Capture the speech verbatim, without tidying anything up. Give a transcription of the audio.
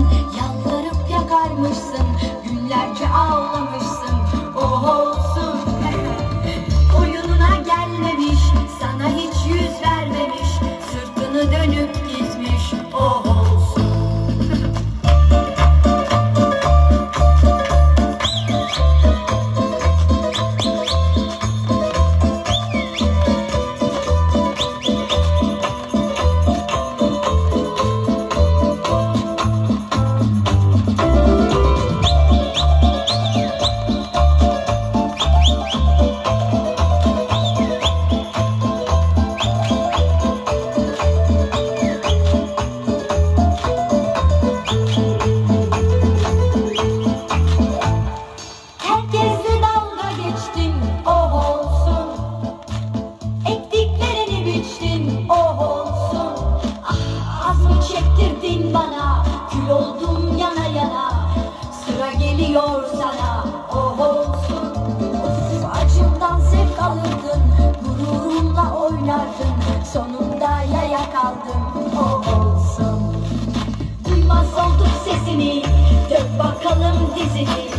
Yalvarıp yakarmışsın, günlerce ağlamışsın. Oh olsun. Oyununa gelmemiş, sana hiç yüz vermemiş, sırtını dönüp gitmiş. Oh olsun. Herkesle dalga geçtin, oh olsun. Ektiklerini biçtin, oh olsun. Ah, az mı çektirdin bana, kül oldum yana yana. Sıra geliyor sana, oh olsun. Of, acımdan zevk alırdın, gururunla oynardın. Sonunda yaya kaldın, oh olsun. Duymaz olduk sesini, dök bakalım dizini.